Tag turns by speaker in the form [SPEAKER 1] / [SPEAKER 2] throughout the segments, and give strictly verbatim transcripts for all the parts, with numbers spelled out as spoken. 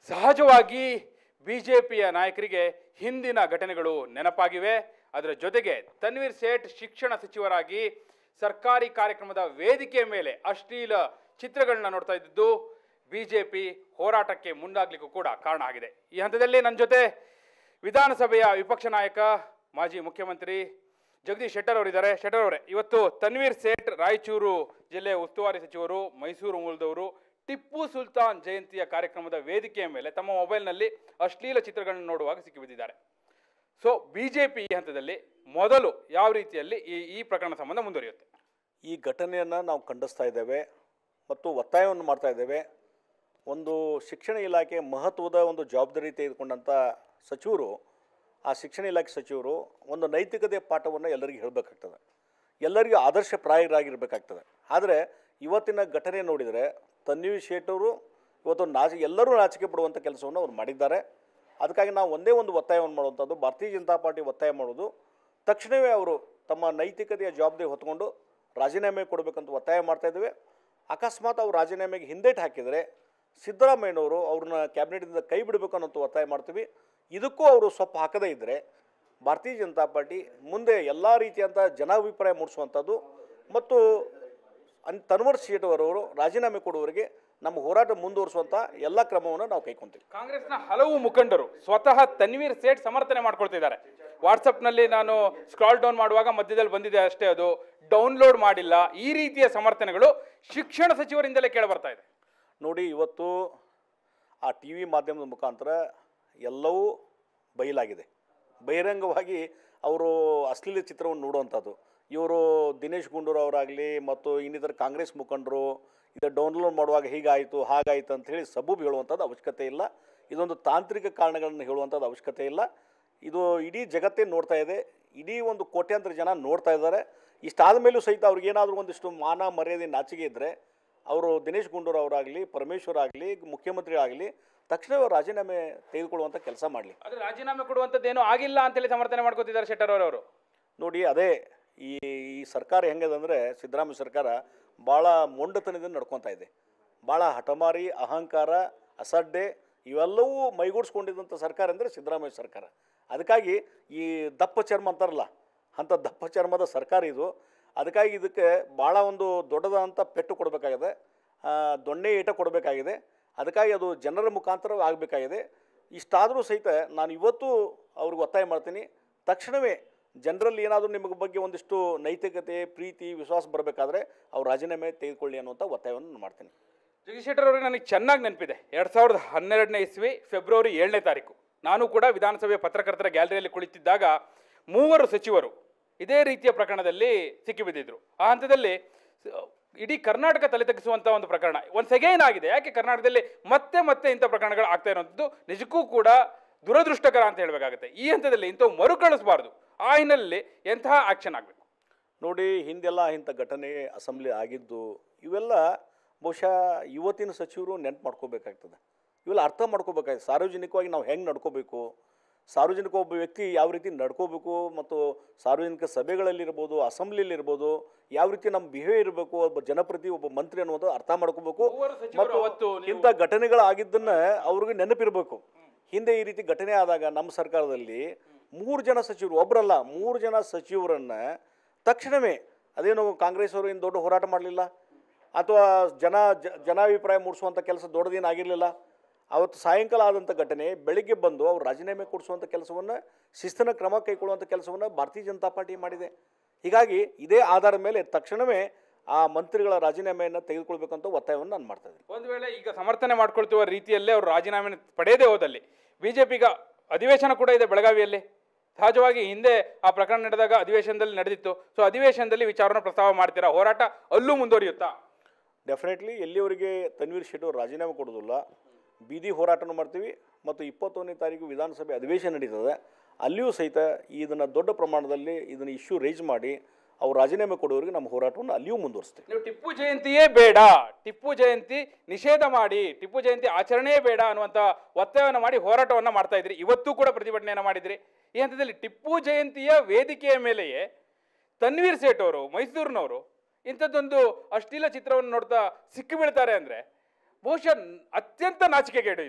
[SPEAKER 1] ಸಹಜವಾಗಿ ಬಿಜೆಪಿಯ ನಾಯಕರಿಗೆ ಹಿಂದಿನ ಘಟನೆಗಳು ನೆನಪಾಗಿವೆ. ಅದರ ಜೊತೆಗೆ ತನ್ವೀರ್ ಸೇಠ್ ಶಿಕ್ಷಣ ಸಚಿವರಾಗಿ ಸರ್ಕಾರಿ ಕಾರ್ಯಕ್ರಮದ ವೇದಿಕೆಯ ಮೇಲೆ ಅಶ್ಲೀಲ ಚಿತ್ರಗಳನ್ನ ನೋಡ್ತಾ ಇದ್ದು ಬಿಜೆಪಿ ಹೋರಾಟಕ್ಕೆ ಮುಂದಾಗಲಿಕ್ಕೂ ಕೂಡ ಕಾರಣ ಆಗಿದೆ. ಈ ಹಂತದಲ್ಲಿ ನನ್ನ ಜೊತೆ ವಿಧಾನಸಭೆಯ ವಿಪಕ್ಷ ನಾಯಕ ಮಾಜಿ ಮುಖ್ಯಮಂತ್ರಿ ಜಗದೀಶ್ ಶೆಟ್ಟರ್ ಅವರಿದ್ದಾರೆ. ಶೆಟ್ಟರ್ ಅವರೇ, ಇವತ್ತು ತನ್ವೀರ್ ಸೇಠ್ ರಾಯಚೂರು ಜಿಲ್ಲೆಯ ಉಸ್ತುವಾರಿ ಸಚಿವರು, ಮೈಸೂರು ಮೂಲದವರು, ಟಿಪ್ಪು ಸುಲ್ತಾನ್ ಜಯಂತಿಯ ಕಾರ್ಯಕ್ರಮದ ವೇದಿಕೆಯ ಮೇಲೆ ತಮ್ಮ ಮೊಬೈಲ್ನಲ್ಲಿ ಅಶ್ಲೀಲ ಚಿತ್ರಗಳನ್ನು ನೋಡುವಾಗ ಸಿಕ್ಕಿಬಿದ್ದಿದ್ದಾರೆ. ಸೊ ಬಿಜೆಪಿ ಈ ಹಂತದಲ್ಲಿ ಮೊದಲು ಯಾವ ರೀತಿಯಲ್ಲಿ ಈ ಈ ಪ್ರಕರಣ ಸಂಬಂಧ ಮುಂದುವರಿಯುತ್ತೆ?
[SPEAKER 2] ಈ ಘಟನೆಯನ್ನು ನಾವು ಖಂಡಿಸ್ತಾ ಇದ್ದೇವೆ ಮತ್ತು ಒತ್ತಾಯವನ್ನು ಮಾಡ್ತಾ ಇದ್ದೇವೆ. ಒಂದು ಶಿಕ್ಷಣ ಇಲಾಖೆ ಮಹತ್ವದ ಒಂದು ಜವಾಬ್ದಾರಿ ತೆಗೆದುಕೊಂಡಂಥ ಸಚಿವರು, ಆ ಶಿಕ್ಷಣ ಇಲಾಖೆ ಸಚಿವರು ಒಂದು ನೈತಿಕತೆ ಪಾಠವನ್ನು ಎಲ್ಲರಿಗೂ ಹೇಳಬೇಕಾಗ್ತದೆ, ಎಲ್ಲರಿಗೂ ಆದರ್ಶಪ್ರಾಯರಾಗಿರಬೇಕಾಗ್ತದೆ. ಆದರೆ ಇವತ್ತಿನ ಘಟನೆ ನೋಡಿದರೆ ತನ್ವೀರ್ ಸೇಠ್ ಅವರು ಇವತ್ತು ನಾಚಿ ಎಲ್ಲರೂ ನಾಚಿಕೆ ಪಡುವಂಥ ಕೆಲಸವನ್ನು ಅವ್ರು ಮಾಡಿದ್ದಾರೆ. ಅದಕ್ಕಾಗಿ ನಾವು ಒಂದೇ ಒಂದು ಒತ್ತಾಯವನ್ನು ಮಾಡುವಂಥದ್ದು, ಭಾರತೀಯ ಜನತಾ ಪಾರ್ಟಿ ಒತ್ತಾಯ ಮಾಡೋದು, ತಕ್ಷಣವೇ ಅವರು ತಮ್ಮ ನೈತಿಕತೆಯ ಜವಾಬ್ದಾರಿ ಹೊತ್ಕೊಂಡು ರಾಜೀನಾಮೆ ಕೊಡಬೇಕಂತ ಒತ್ತಾಯ ಮಾಡ್ತಾಯಿದ್ದೇವೆ. ಅಕಸ್ಮಾತ್ ಅವರು ರಾಜೀನಾಮೆಗೆ ಹಿಂದೇಟು ಹಾಕಿದರೆ ಸಿದ್ದರಾಮಯ್ಯನವರು ಅವ್ರನ್ನ ಕ್ಯಾಬಿನೆಟ್ದಿಂದ ಕೈ ಬಿಡಬೇಕು ಅನ್ನೋಂಥ ಒತ್ತಾಯ ಮಾಡ್ತೀವಿ. ಇದಕ್ಕೂ ಅವರು ಸ್ವಲ್ಪ ಹಾಕದೇ ಇದ್ದರೆ ಭಾರತೀಯ ಜನತಾ ಪಾರ್ಟಿ ಮುಂದೆ ಎಲ್ಲ ರೀತಿಯಂಥ ಜನಾಭಿಪ್ರಾಯ ಮೂಡಿಸುವಂಥದ್ದು ಮತ್ತು ಅನ್ ತನ್ವೀರ್ ಸೇಠ್ ಅವರವರು ರಾಜೀನಾಮೆ ಕೊಡುವವರೆಗೆ ನಮ್ಮ ಹೋರಾಟ ಮುಂದುವರಿಸುವಂಥ ಎಲ್ಲ ಕ್ರಮವನ್ನು ನಾವು ಕೈಗೊಂತೀವಿ.
[SPEAKER 1] ಕಾಂಗ್ರೆಸ್ನ ಹಲವು ಮುಖಂಡರು ಸ್ವತಃ ತನ್ವೀರ್ ಸೇಠ್ ಸಮರ್ಥನೆ ಮಾಡ್ಕೊಳ್ತಿದ್ದಾರೆ. ವಾಟ್ಸಪ್ನಲ್ಲಿ ನಾನು ಸ್ಕ್ರಾಲ್ ಡೌನ್ ಮಾಡುವಾಗ ಮಧ್ಯದಲ್ಲಿ ಬಂದಿದೆ ಅಷ್ಟೇ, ಅದು ಡೌನ್ಲೋಡ್ ಮಾಡಿಲ್ಲ. ಈ ರೀತಿಯ ಸಮರ್ಥನೆಗಳು ಶಿಕ್ಷಣ ಸಚಿವರಿಂದಲೇ ಕೇಳಬರ್ತಾ ಇದೆ.
[SPEAKER 2] ನೋಡಿ, ಇವತ್ತು ಆ ಟಿ ವಿ ಮಾಧ್ಯಮದ ಮುಖಾಂತರ ಎಲ್ಲವೂ ಬಯಲಾಗಿದೆ. ಬಹಿರಂಗವಾಗಿ ಅವರು ಅಶ್ಲೀಲ ಚಿತ್ರವನ್ನು ನೋಡುವಂಥದ್ದು. ಇವರು ದಿನೇಶ್ ಗುಂಡೂರಾವ್ ಅವರಾಗಲಿ ಮತ್ತು ಇನ್ನಿತರ ಕಾಂಗ್ರೆಸ್ ಮುಖಂಡರು ಇದು ಡೌನ್ಲೋಡ್ ಮಾಡುವಾಗ ಹೀಗಾಯಿತು ಹಾಗಾಯಿತು ಅಂಥೇಳಿ ಸಬೂಬು ಹೇಳುವಂಥದ್ದು ಅವಶ್ಯಕತೆ ಇಲ್ಲ. ಇದೊಂದು ತಾಂತ್ರಿಕ ಕಾರಣಗಳನ್ನು ಹೇಳುವಂಥದ್ದು ಅವಶ್ಯಕತೆ ಇಲ್ಲ. ಇದು ಇಡೀ ಜಗತ್ತೇ ನೋಡ್ತಾ ಇದೆ, ಇಡೀ ಒಂದು ಕೋಟ್ಯಾಂತರ ಜನ ನೋಡ್ತಾ ಇದ್ದಾರೆ. ಇಷ್ಟಾದ ಮೇಲೂ ಸಹಿತ ಅವ್ರಿಗೇನಾದರೂ ಒಂದಿಷ್ಟು ಮಾನ ಮರ್ಯಾದೆ ನಾಚಿಕೆ ಇದ್ದರೆ ಅವರು ದಿನೇಶ್ ಗುಂಡೂರಾವ್ ಅವರಾಗಲಿ, ಪರಮೇಶ್ವರ್ ಆಗಲಿ, ಮುಖ್ಯಮಂತ್ರಿ ಆಗಲಿ ತಕ್ಷಣವೇ ರಾಜೀನಾಮೆ ತೆಗೆದುಕೊಳ್ಳುವಂಥ ಕೆಲಸ ಮಾಡಲಿ.
[SPEAKER 1] ಆದರೆ ರಾಜೀನಾಮೆ ಕೊಡುವಂಥದ್ದೇನೂ ಆಗಿಲ್ಲ ಅಂತೇಳಿ ಸಮರ್ಥನೆ ಮಾಡ್ಕೋತಿದ್ದಾರೆ ಶೆಟ್ಟರ್ ಅವರವರು.
[SPEAKER 2] ನೋಡಿ, ಅದೇ ಈ ಈ ಸರ್ಕಾರ ಹೆಂಗದಂದರೆ ಸಿದ್ದರಾಮಯ್ಯ ಸರ್ಕಾರ ಭಾಳ ಮೊಂಡತನದಿಂದ ನಡ್ಕೊತಾ ಇದೆ. ಭಾಳ ಹಠಮಾರಿ, ಅಹಂಕಾರ, ಅಸಡ್ಡೆ ಇವೆಲ್ಲವೂ ಮೈಗೂಡಿಸ್ಕೊಂಡಿದ್ದಂಥ ಸರ್ಕಾರ ಅಂದರೆ ಸಿದ್ದರಾಮಯ್ಯ ಸರ್ಕಾರ. ಅದಕ್ಕಾಗಿ ಈ ದಪ್ಪ ಚರ್ಮ ಅಂತಾರಲ್ಲ, ಅಂಥ ದಪ್ಪ ಚರ್ಮದ ಸರ್ಕಾರ ಇದು. ಅದಕ್ಕಾಗಿ ಇದಕ್ಕೆ ಭಾಳ ಒಂದು ದೊಡ್ಡದಾದಂಥ ಪೆಟ್ಟು ಕೊಡಬೇಕಾಗಿದೆ, ದೊಣ್ಣೆ ಏಟ ಕೊಡಬೇಕಾಗಿದೆ. ಅದಕ್ಕಾಗಿ ಅದು ಜನರ ಮುಖಾಂತರ ಆಗಬೇಕಾಗಿದೆ. ಇಷ್ಟಾದರೂ ಸಹಿತ ನಾನು ಇವತ್ತು ಅವ್ರಿಗೆ ಒತ್ತಾಯ ಮಾಡ್ತೀನಿ, ತಕ್ಷಣವೇ ಜನರಲ್ಲಿ ಏನಾದರೂ ನಿಮಗೆ ಬಗ್ಗೆ ಒಂದಿಷ್ಟು ನೈತಿಕತೆ, ಪ್ರೀತಿ, ವಿಶ್ವಾಸ ಬರಬೇಕಾದ್ರೆ ಅವ್ರು ರಾಜೀನಾಮೆ ತೆಗೆದುಕೊಳ್ಳಿ ಅನ್ನುವಂಥ ಒತ್ತಾಯವನ್ನು ನಾನು ಮಾಡ್ತೀನಿ.
[SPEAKER 1] ಜಗದೀಶ್ ಶೆಟ್ಟರ್ ಅವರಿಗೆ ನನಗೆ ಚೆನ್ನಾಗಿ ನೆನಪಿದೆ, ಎರಡು ಸಾವಿರದ ಹನ್ನೆರಡನೇ ಇಸ್ವಿ ಫೆಬ್ರವರಿ ಏಳನೇ ತಾರೀಕು ನಾನು ಕೂಡ ವಿಧಾನಸಭೆಯ ಪತ್ರಕರ್ತರ ಗ್ಯಾಲರಿಯಲ್ಲಿ ಕುಳಿತಿದ್ದಾಗ ಮೂವರು ಸಚಿವರು ಇದೇ ರೀತಿಯ ಪ್ರಕರಣದಲ್ಲಿ ಸಿಕ್ಕಿಬಿದ್ದಿದ್ರು. ಆ ಹಂತದಲ್ಲಿ ಇಡೀ ಕರ್ನಾಟಕ ತಲೆ ತಗ್ಗಿಸುವಂಥ ಒಂದು ಪ್ರಕರಣ ಒನ್ಸ್ ಅಗೈನ್ ಆಗಿದೆ. ಯಾಕೆ ಕರ್ನಾಟಕದಲ್ಲಿ ಮತ್ತೆ ಮತ್ತೆ ಇಂಥ ಪ್ರಕರಣಗಳು ಆಗ್ತಾ ಇರುವಂಥದ್ದು ನಿಜಕ್ಕೂ ಕೂಡ ದುರದೃಷ್ಟಕರ ಅಂತ ಹೇಳಬೇಕಾಗುತ್ತೆ. ಈ ಹಂತದಲ್ಲಿ ಇಂಥವು ಮರುಕಳಿಸಬಾರ್ದು. ಆ ಹಿನ್ನೆಲೆಯಲ್ಲಿ ಎಂತಹ ಆ್ಯಕ್ಷನ್ ಆಗಬೇಕು?
[SPEAKER 2] ನೋಡಿ, ಹಿಂದೆಲ್ಲ ಇಂಥ ಘಟನೆ ಅಸೆಂಬ್ಲಿ ಆಗಿದ್ದು ಇವೆಲ್ಲ ಬಹುಶಃ ಇವತ್ತಿನ ಸಚಿವರು ನೆನಪು ಮಾಡ್ಕೋಬೇಕಾಗ್ತದೆ. ಇವೆಲ್ಲ ಅರ್ಥ ಮಾಡ್ಕೋಬೇಕಾಗ್ತದೆ. ಸಾರ್ವಜನಿಕವಾಗಿ ನಾವು ಹೆಂಗೆ ನಡ್ಕೋಬೇಕು, ಸಾರ್ವಜನಿಕ ಒಬ್ಬ ವ್ಯಕ್ತಿ ಯಾವ ರೀತಿ ನಡ್ಕೋಬೇಕು ಮತ್ತು ಸಾರ್ವಜನಿಕ ಸಭೆಗಳಲ್ಲಿರ್ಬೋದು, ಅಸೆಂಬ್ಲಿಯಲ್ಲಿರ್ಬೋದು ಯಾವ ರೀತಿ ನಮ್ಮ ಬಿಹೇವಿಯರ್ ಇರಬೇಕು, ಒಬ್ಬ ಜನಪ್ರತಿ, ಒಬ್ಬ ಮಂತ್ರಿ ಅನ್ನೋದು ಅರ್ಥ ಮಾಡ್ಕೋಬೇಕು. ಮತ್ತು ಇಂಥ ಘಟನೆಗಳಾಗಿದ್ದನ್ನು ಅವ್ರಿಗೆ ನೆನಪಿರಬೇಕು. ಹಿಂದೆ ಈ ರೀತಿ ಘಟನೆ ಆದಾಗ ನಮ್ಮ ಸರ್ಕಾರದಲ್ಲಿ ಮೂರು ಜನ ಸಚಿವರು, ಒಬ್ಬರಲ್ಲ ಮೂರು ಜನ ಸಚಿವರನ್ನು ತಕ್ಷಣವೇ, ಅದೇನು ಕಾಂಗ್ರೆಸ್ ಅವರು ಏನು ದೊಡ್ಡ ಹೋರಾಟ ಮಾಡಲಿಲ್ಲ ಅಥವಾ ಜನ ಜನಾಭಿಪ್ರಾಯ ಮೂಡಿಸುವಂಥ ಕೆಲಸ ದೊಡ್ಡದೇನು ಆಗಿರಲಿಲ್ಲ. ಅವತ್ತು ಸಾಯಂಕಾಲ ಆದಂಥ ಘಟನೆ ಬೆಳಿಗ್ಗೆ ಬಂದು ಅವ್ರು ರಾಜೀನಾಮೆ ಕೊಡಿಸುವಂಥ ಕೆಲಸವನ್ನು, ಶಿಸ್ತಿನ ಕ್ರಮ ಕೈಗೊಳ್ಳುವಂಥ ಕೆಲಸವನ್ನು ಭಾರತೀಯ ಜನತಾ ಪಾರ್ಟಿ ಮಾಡಿದೆ. ಹೀಗಾಗಿ ಇದೇ ಆಧಾರದ ಮೇಲೆ ತಕ್ಷಣವೇ ಆ ಮಂತ್ರಿಗಳ ರಾಜೀನಾಮೆಯನ್ನು ತೆಗೆದುಕೊಳ್ಬೇಕಂತ ಒತ್ತಾಯವನ್ನು ನಾನು ಮಾಡ್ತಾ ಇದ್ದೀನಿ.
[SPEAKER 1] ಒಂದು ವೇಳೆ ಈಗ ಸಮರ್ಥನೆ ಮಾಡ್ಕೊಳ್ತಿರುವ ರೀತಿಯಲ್ಲೇ ಅವರು ರಾಜೀನಾಮೆ ಪಡೆಯದೇ ಹೋದಲ್ಲಿ ಬಿಜೆಪಿಗ ಅಧಿವೇಶನ ಕೂಡ ಇದೆ ಬೆಳಗಾವಿಯಲ್ಲಿ. ಸಹಜವಾಗಿ ಹಿಂದೆ ಆ ಪ್ರಕರಣ ನಡೆದಾಗ ಅಧಿವೇಶನದಲ್ಲಿ ನಡೆದಿತ್ತು. ಸೊ ಅಧಿವೇಶನದಲ್ಲಿ ವಿಚಾರವನ್ನು ಪ್ರಸ್ತಾವ ಮಾಡ್ತೀರಾ? ಹೋರಾಟ ಅಲ್ಲೂ ಮುಂದುವರಿಯುತ್ತಾ?
[SPEAKER 2] ಡೆಫಿನೆಟ್ಲಿ ಎಲ್ಲಿವರೆಗೆ ತನ್ವೀರ್ ಸೇಠ್ ಅವರು ರಾಜೀನಾಮೆ ಕೊಡೋದಿಲ್ಲ, ಬೀದಿ ಹೋರಾಟನೂ ಮಾಡ್ತೀವಿ. ಮತ್ತು ಇಪ್ಪತ್ತೊಂದನೇ ತಾರೀಕು ವಿಧಾನಸಭೆ ಅಧಿವೇಶನ ನಡೀತದೆ, ಅಲ್ಲಿಯೂ ಸಹಿತ ಇದನ್ನು ದೊಡ್ಡ ಪ್ರಮಾಣದಲ್ಲಿ ಇದನ್ನು ಇಶ್ಯೂ ರೈಸ್ ಮಾಡಿ ಅವ್ರು ರಾಜೀನಾಮೆ ಕೊಡೋರಿಗೆ ನಮ್ಮ ಹೋರಾಟವನ್ನು ಅಲ್ಲಿಯೂ ಮುಂದುವರಿಸ್ತೀವಿ.
[SPEAKER 1] ನೀವು ಟಿಪ್ಪು ಜಯಂತಿಯೇ ಬೇಡ, ಟಿಪ್ಪು ಜಯಂತಿ ನಿಷೇಧ ಮಾಡಿ, ಟಿಪ್ಪು ಜಯಂತಿ ಆಚರಣೆಯೇ ಬೇಡ ಅನ್ನುವಂಥ ಒತ್ತಾಯವನ್ನು ಮಾಡಿ ಹೋರಾಟವನ್ನು ಮಾಡ್ತಾ ಇದ್ರಿ. ಇವತ್ತೂ ಕೂಡ ಪ್ರತಿಭಟನೆಯನ್ನು ಮಾಡಿದ್ರಿ. ಈ ಹಂತದಲ್ಲಿ ಟಿಪ್ಪು ಜಯಂತಿಯ ವೇದಿಕೆಯ ಮೇಲೆಯೇ ತನ್ವೀರ್ ಸೇಠ್ ಅವರು, ಮೈಸೂರಿನವರು ಇಂಥದ್ದೊಂದು ಅಶ್ಲೀಲ ಚಿತ್ರವನ್ನು ನೋಡ್ತಾ ಸಿಕ್ಕಿಬೀಳ್ತಾರೆ ಅಂದರೆ ಬಹುಶಃ ಅತ್ಯಂತ ನಾಚಿಕೆಗೇಡು ಇದು.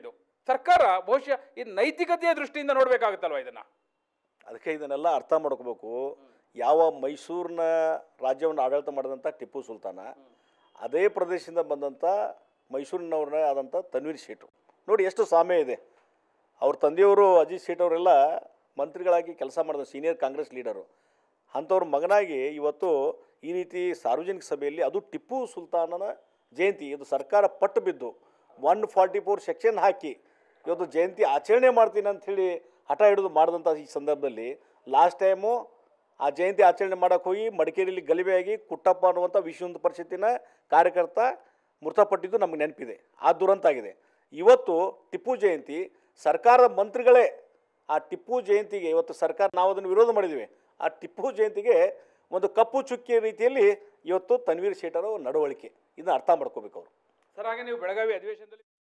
[SPEAKER 1] ಸರ್ಕಾರ ಬಹುಶಃ ಈ ನೈತಿಕತೆಯ ದೃಷ್ಟಿಯಿಂದ ನೋಡಬೇಕಾಗುತ್ತಲ್ವ ಇದನ್ನ.
[SPEAKER 2] ಅದಕ್ಕೆ ಇದನ್ನೆಲ್ಲ ಅರ್ಥ ಮಾಡ್ಕೋಬೇಕು. ಯಾವ ಮೈಸೂರಿನ ರಾಜ್ಯವನ್ನು ಆಡಳಿತ ಮಾಡಿದಂಥ ಟಿಪ್ಪು ಸುಲ್ತಾನ, ಅದೇ ಪ್ರದೇಶದಿಂದ ಬಂದಂಥ ಮೈಸೂರಿನವ್ರನ್ನೇ ಆದಂಥ ತನ್ವೀರ್ ಸೇಠು ನೋಡಿ ಎಷ್ಟು ಸಾಮ್ಯ ಇದೆ. ಅವ್ರ ತಂದೆಯವರು ಅಜಿತ್ ಸೇಠ್ ಅವರೆಲ್ಲ ಮಂತ್ರಿಗಳಾಗಿ ಕೆಲಸ ಮಾಡಿದ ಸೀನಿಯರ್ ಕಾಂಗ್ರೆಸ್ ಲೀಡರು. ಅಂಥವ್ರ ಮಗನಾಗಿ ಇವತ್ತು ಈ ರೀತಿ ಸಾರ್ವಜನಿಕ ಸಭೆಯಲ್ಲಿ, ಅದು ಟಿಪ್ಪು ಸುಲ್ತಾನನ ಜಯಂತಿ, ಇದು ಸರ್ಕಾರ ಪಟ್ಟು ಬಿದ್ದು ಒನ್ ಫಾರ್ಟಿ ಫೋರ್ ಸೆಕ್ಷನ್ ಹಾಕಿ ಇವತ್ತು ಜಯಂತಿ ಆಚರಣೆ ಮಾಡ್ತೀನಿ ಅಂಥೇಳಿ ಹಠ ಹಿಡಿದು ಮಾಡಿದಂಥ ಈ ಸಂದರ್ಭದಲ್ಲಿ ಲಾಸ್ಟ್ ಟೈಮು ಆ ಜಯಂತಿ ಆಚರಣೆ ಮಾಡೋಕ್ಕೆ ಹೋಗಿ ಮಡಿಕೇರಿಯಲ್ಲಿ ಗಲಿಭೆಯಾಗಿ ಕುಟ್ಟಪ್ಪ ಅನ್ನುವಂಥ ವಿಶ್ವ ಹಿಂದೂ ಪರಿಷತ್ತಿನ ಕಾರ್ಯಕರ್ತ ಮೃತಪಟ್ಟಿದ್ದು ನಮಗೆ ನೆನಪಿದೆ. ಆ ದುರಂತ ಆಗಿದೆ. ಇವತ್ತು ಟಿಪ್ಪು ಜಯಂತಿ ಸರ್ಕಾರದ ಮಂತ್ರಿಗಳೇ ಆ ಟಿಪ್ಪು ಜಯಂತಿಗೆ, ಇವತ್ತು ಸರ್ಕಾರ ನಾವು ಅದನ್ನು ವಿರೋಧ ಮಾಡಿದ್ದೀವಿ, ಆ ಟಿಪ್ಪು ಜಯಂತಿಗೆ ಒಂದು ಕಪ್ಪು ಚುಕ್ಕಿಯ ರೀತಿಯಲ್ಲಿ ಇವತ್ತು ತನ್ವೀರ್ ಸೇಠರ ನಡವಳಿಕೆ, ಇದನ್ನು ಅರ್ಥ ಮಾಡ್ಕೋಬೇಕು ಅವರು.
[SPEAKER 1] ಸರ್, ಹಾಗೆ ನೀವು ಬೆಳಗಾವಿ ಅಧಿವೇಶನದಲ್ಲಿ